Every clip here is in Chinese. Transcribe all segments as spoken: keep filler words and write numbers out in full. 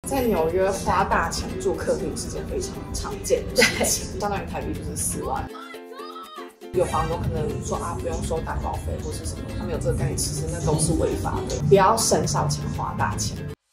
在纽约花大钱住客厅是件非常常见的事情，相当于台币就是四万。有房东可能说啊，不用收担保费或是什么，他没有这个概念，其实那都是违法的。不要省小钱花大钱。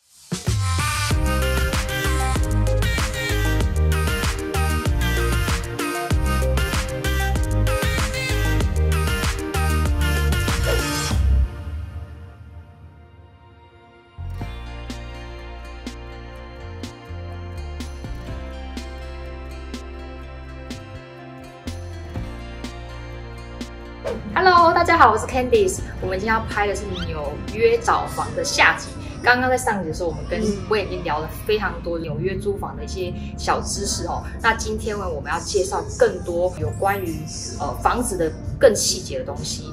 Hello， 大家好，我是 Candice。我们今天要拍的是纽约找房的下集。刚刚在上集的时候，我们跟我已经聊了非常多纽约租房的一些小知识哦。那今天呢，我们要介绍更多有关于呃房子的更细节的东西。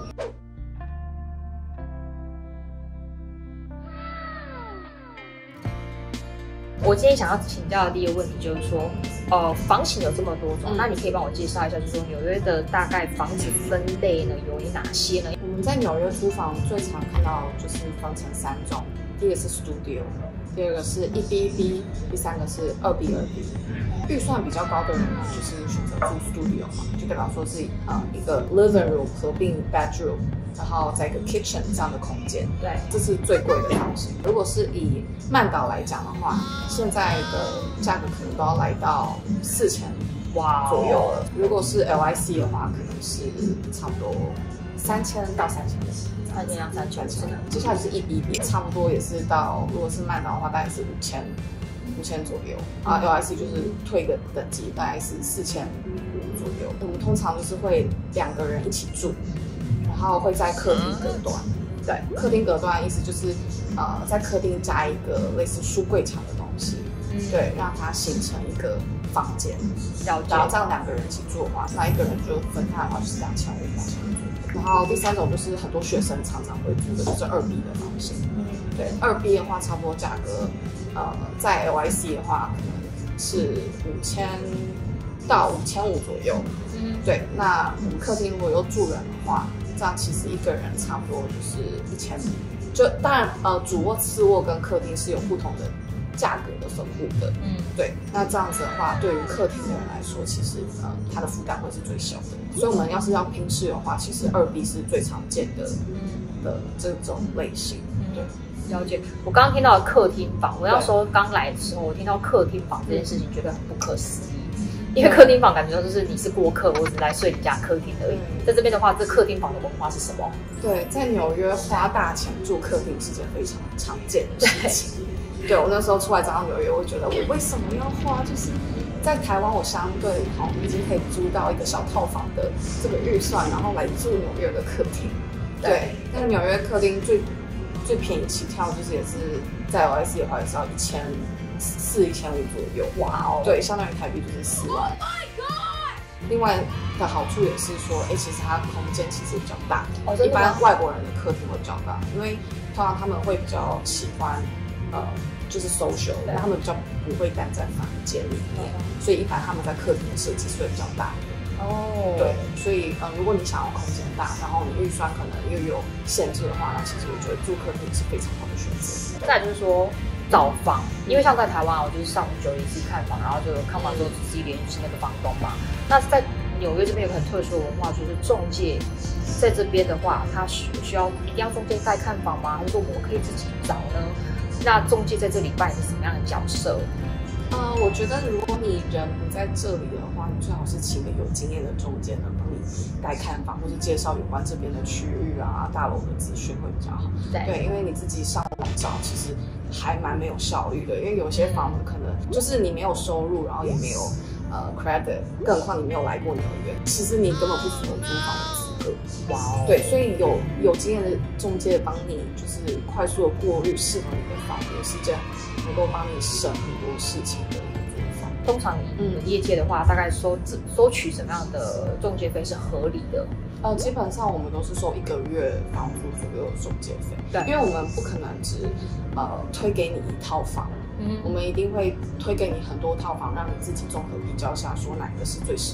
我今天想要请教的第一个问题就是说，呃，房型有这么多种，嗯、那你可以帮我介绍一下，就是说纽约的大概房子分类呢有哪些呢？ 我们在纽约租房最常看到就是分成三种，第一个是 studio， 第二个是一 B 一 B， 第三个是二 B 二 B。预算比较高的人呢，就是选择住 studio 嘛，就代表说是呃一个 living room 合并 bedroom。然后在一个 kitchen 这样的空间，对，这是最贵的房型。如果是以曼岛来讲的话，现在的价格可能都要来到四千哇左右了。如果是 L I C 的话，可能是差不多三千到三千的， 三千到三千。 接下来就是一 B B， 差不多也是到，如果是曼岛的话，大概是五千五千左右。啊 ，L I C 就是退一个等级，大概是四千五左右。我们通常就是会两个人一起住。然后会在客厅隔断，对，客厅隔断的意思就是，呃，在客厅加一个类似书柜墙的东西，嗯、对，让它形成一个房间。然后这样两个人一起住的话，那一个人就分开的话就是两千五、两千五。然后第三种就是很多学生常常会住的，就是二 B 的房型。对，二 B 的话差不多价格，呃，在 L I C 的话可能是五千到五千五左右。嗯，对，那我们客厅如果有住人的话。这样其实一个人差不多就是一千，就当然呃主卧、次卧跟客厅是有不同的价格的分布的，嗯，对。那这样子的话，对于客厅的人来说，其实呃他的负担会是最小的。所以我们要是要拼室的话，其实二 B 是最常见的的这种类型，对。 了解。我刚刚听到客厅房，我要说刚来的时候，我听到客厅房这件事情，觉得很不可思议。因为客厅房感觉就是你是过客，我只来睡你家客厅而已。在这边的话，这客厅房的文化是什么？ 对，在纽约花大钱住客厅是件非常常见的事情。对，我那时候出来找到纽约，我觉得我为什么要花？就是在台湾，我相对好已经可以租到一个小套房的这个预算，然后来住纽约的客厅。对，但是纽约客厅最最便宜起跳，就是也是在 L I C 的话，也是要一千。四一千五左右，哇哦，对，相当于台币就是四万。另外的好处也是说，哎、欸，其实它空间其实比较大，哦、一般外国人的客厅会比较大，因为通常他们会比较喜欢呃，就是 social， 他们比较不会待在房间里面，所以一般他们在客厅的设计是会比较大的。哦，对，所以呃，如果你想要空间大，然后你预算可能又有限制的话，那其实我觉得住客厅是非常好的选择。 再来就是说。找房，因为像在台湾，我就是上午九点自己看房，然后就看完之后自己联系那个房东嘛。那在纽约这边有个很特殊的文化，就是中介在这边的话，他需需要一定要中介带看房吗？还是说我们可以自己找呢？那中介在这里扮演什么样的角色？ 呃，我觉得如果你人不在这里的话，你最好是请个有经验的中介呢，帮你带看房，或是介绍有关这边的区域啊、大楼的资讯会比较好。对，对，因为你自己上网找，其实还蛮没有效率的。因为有些房子可能就是你没有收入，然后也没有呃 credit， 更何况你没有来过纽约，其实你根本不符合租房的资格。哇哦！对，所以有有经验的中介帮你，就是快速的过滤适合你的房，也是这样。能够帮你省很多事情的一个做法。 通常你们业界的话，大概收收取什么样的中介费是合理的？ 呃，基本上我们都是收一个月房租左右的中介费，对，因为我们不可能只呃推给你一套房，嗯，我们一定会推给你很多套房，让你自己综合比较下，说哪个是最适合你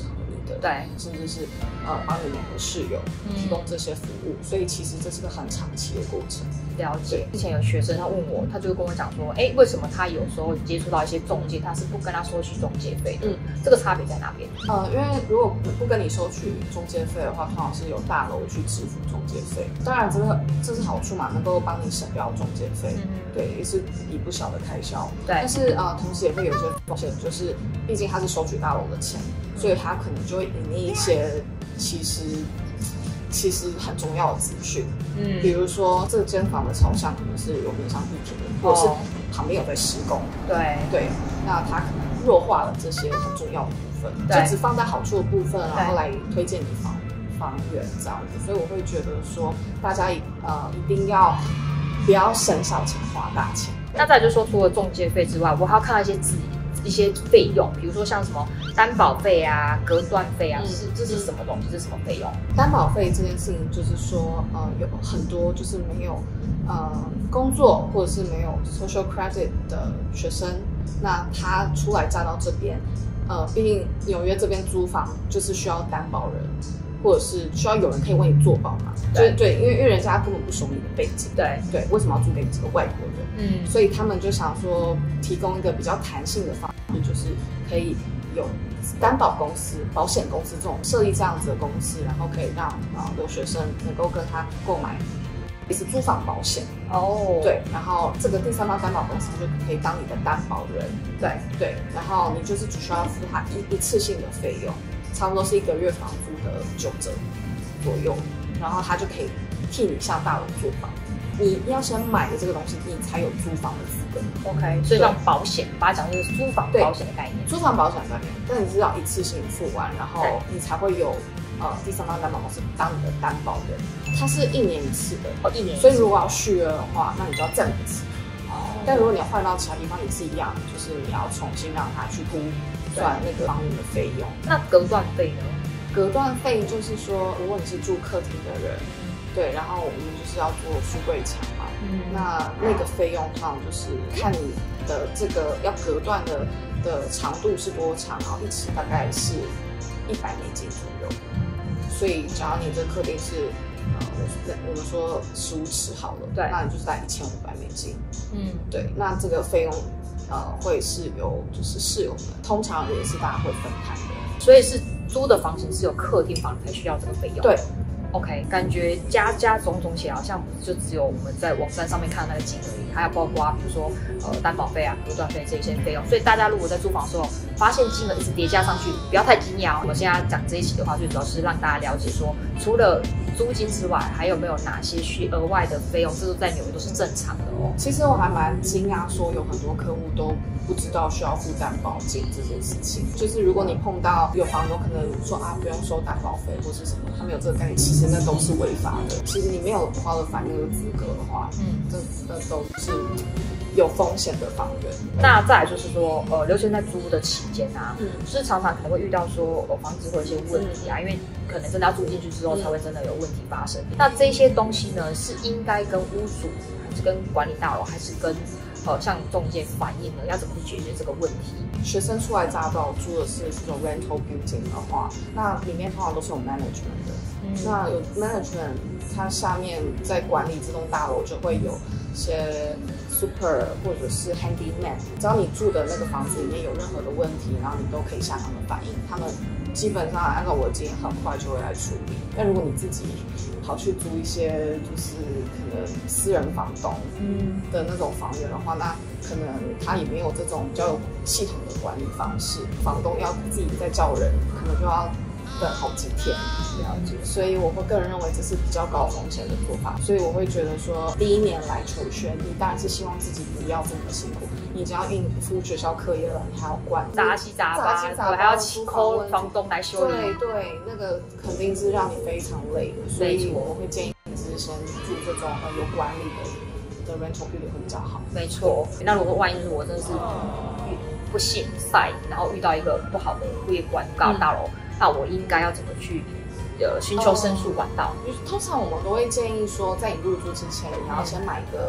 的， 对， 甚至是呃帮你联合室友提供这些服务，嗯、所以其实这是个很长期的过程。 了解。之前有学生他问我，他就跟我讲说，哎，为什么他有时候接触到一些中介，他是不跟他收取中介费的？嗯，这个差别在哪边？ 呃，因为如果不跟你收取中介费的话，通常是由大楼去支付中介费。当然，这个这是好处嘛，能够帮你省掉中介费，嗯、对，也是一不小的开销。对，但是呃，同时也会有一些风险，就是毕竟他是收取大楼的钱，所以他可能就会隐匿一些其实。其实很重要的资讯，嗯，比如说这间房的朝向可能是有面向地铁的，或者是旁边有在施工， 对对，那它可能弱化了这些很重要的部分，就只放在好处的部分，然后来推荐你房房源这样子。所以我会觉得说，大家呃一定要不要省小钱花大钱。 那再来就是说，除了中介费之外，我还要看到一些自己。一些费用，比如说像什么担保费啊、隔断费啊，是、嗯、这是什么东西？这是什么费用？ 担保费这件事情就是说，呃，有很多就是没有呃工作或者是没有 social credit 的学生，那他出来嫁到这边，呃，毕竟纽约这边租房就是需要担保人，或者是需要有人可以为你做保嘛。对对，因为因为人家根本不熟你的背景，对对，为什么要租给你这个外国人？嗯，所以他们就想说提供一个比较弹性的方式，就是可以有担保公司、保险公司这种设立这样子的公司，然后可以让啊留学生能够跟他购买也是租房保险哦，对，然后这个第三方担保公司就可以当你的担保人，对对，然后你就是只需要付他一一次性的费用，差不多是一个月房租的九折左右，然后他就可以替你向大楼租房。你要先买的这个东西，你才有租房的资格。 OK， 所以像保险，把它讲就是租房保险的概念。 租房保险的概念，但你是要一次性付完，然后你才会有呃第三方担保公司当你的担保人。它是一年一次的， 哦，一年一次。 所以如果要续约的话，那你就要再一次。哦。但如果你要换到其他地方也是一样，就是你要重新让他去估算那个房屋的费用。 那隔断费呢？ 隔断费就是说，如果你是住客厅的人。对，然后我们就是要做书柜墙嘛，嗯，那那个费用通常就是看你的这个要隔断的的长度是多长，然后一尺大概是一百美金左右。所以假如你这客厅是呃，我们说十五尺好了，对，那你就是在一千五百美金。嗯，对，那这个费用呃会是由就是室友们，通常也是大家会分开的， 所以是租的房型是有客厅房才需要这个费用。 对。 OK， 感觉加加总总起来好像不就只有我们在网站上面看到那个金额而已，还有包括比如说呃担保费啊、隔断费这些费用。所以大家如果在租房的时候发现金额一直叠加上去，不要太惊讶哦。我现在讲这一期的话，最主要是让大家了解说，除了租金之外，还有没有哪些需额外的费用，这都在纽约都是正常的哦。 其实我还蛮惊讶，说有很多客户都不知道需要付担保金这件事情。就是如果你碰到有房东可能说啊不用收担保费或是什么，他没有这个概念，其实那都是违法的。其实你没有qualify那个资格的话，嗯，这这都是有风险的房源。 那再来就是说，呃，留学生在租的期间啊，嗯，就是常常可能会遇到说，呃，房子会有一些问题啊，因为可能真的要住进去之后才会真的有问题发生。嗯、那这些东西呢，是应该跟屋主，还是跟管理大楼，还是跟呃像中介反映呢？要怎么去解决这个问题？ 学生初来乍到住的是这种 rental building 的话，那里面通常都是有 management 的。嗯、那有 management， 它下面在管理这栋大楼就会有一些 super 或者是 handyman， 只要你住的那个房子里面有任何的问题，然后你都可以向他们反映，他们基本上按照我的经验，很快就会来处理。但如果你自己跑去租一些就是可能私人房东的那种房源的话，那可能他也没有这种比较有系统的管理方式，房东要自己再叫人，可能就要等好几天。了解，所以我会个人认为这是比较高风险的做法。所以我会觉得说，第一年来求学，你当然是希望自己不要这么辛苦。你只要应付学校课业了，你还要管杂七杂八，我还要请 call 房东来修理。 对对，那个肯定是让你非常累的。所以我会建议你是先住这种呃有管理的的 rental building 会比较好。 没错。那如果万一是我真的是不幸赛，然后遇到一个不好的物业管告大楼，嗯、那我应该要怎么去？呃，寻求申诉管道。 通常我们都会建议说，在你入住之前，你要先买一个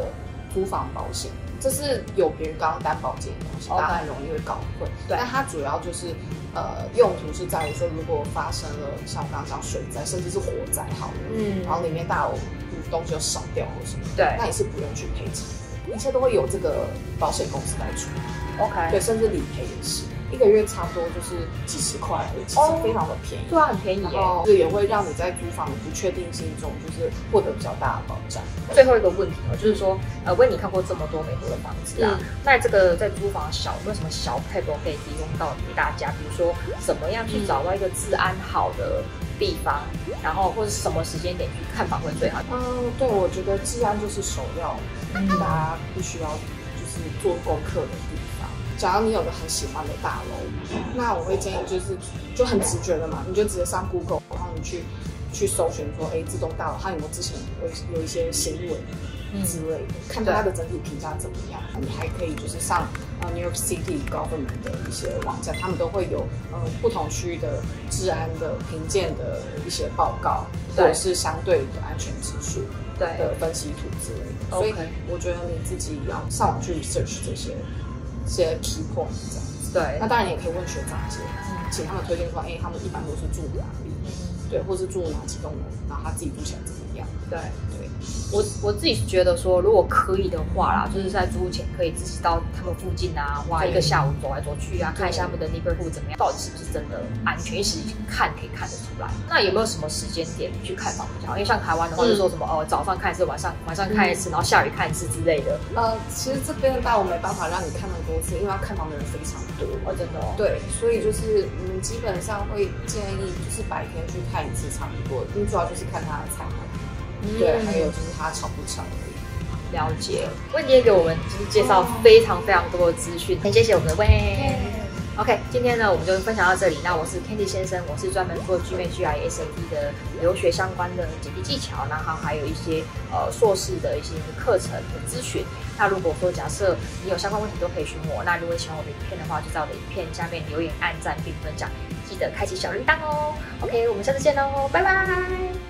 租房保险，这是有别于刚刚担保金的东西， Okay. 大家很容易会搞混。 对， 但它主要就是呃用途是在于说，如果发生了像我刚刚讲水灾，甚至是火灾好了， 嗯， 然后里面大有东西就烧掉或什么， 对， 那也是不用去赔偿，一切都会有这个保险公司来处理。 OK， 对，甚至理赔也是，一个月差不多就是几十块而已，其实非常的便宜。 对啊，很便宜耶。 这也会让你在租房的不确定性中，就是获得比较大的保障。 最后一个问题哦，就是说，呃，问你看过这么多美国的房子啊，嗯、那这个在租房小有没有什么小配博可以提供到给大家？比如说，怎么样去找到一个治安好的地方，嗯、然后或者什么时间点去看房会最好？ 嗯，对，我觉得治安就是首要，嗯、大家必须要就是做功课的地方。假如你有个很喜欢的大楼，那我会建议就是就很直觉的嘛，你就直接上 Google， 然后你去去搜寻说，哎，这栋大楼它有没有之前有有一些新闻之类的，嗯、看它的整体评价怎么样。你还可以就是上呃 New York City Government 的一些网站，他们都会有呃不同区域的治安的评鉴的一些报告，或者是相对的安全指数的分析图之类的。所以我觉得你自己要上网去 research 这些。一些 key point 这样子， 对， 那当然你也可以问学长姐，嗯、请他们推荐说，哎、欸，他们一般都是住哪里，嗯、对，或是住哪几栋楼，然后他自己住起来怎么样？ 对对， 我我自己是觉得说，如果可以的话啦，就是在租前可以自己到他们附近啊，花一个下午走来走去啊，看一下他们的 neighborhood 怎么样，到底是不是真的安全，其实看可以看得出来。那有没有什么时间点去看房比较好？因为像台湾的话，就说什么、嗯、哦，早上看一次，晚上晚上看一次，嗯、然后下雨看一次之类的。 呃，其实这边的大我没办法让你看那么多次，因为要看房的人非常多。 哦，真的哦。 对，所以就是我们基本上会建议就是白天去看一次差不多，因为主要就是看它的采买。嗯、对，还有就是它吵不吵而已。 了解，温迪也给我们就是介绍非常非常多的资讯，很谢谢我们的温。OK， 今天呢我们就分享到这里。那我是 Candy 先生，我是专门做 G M A T G I S A T 的留学相关的解题技巧，然后还有一些呃硕士的一些课程的咨询。那如果说假设你有相关问题都可以询我。那如果喜欢我的影片的话，就在我的影片下面留言、按赞并分享，记得开启小铃铛哦。OK， 我们下次见喽，拜拜。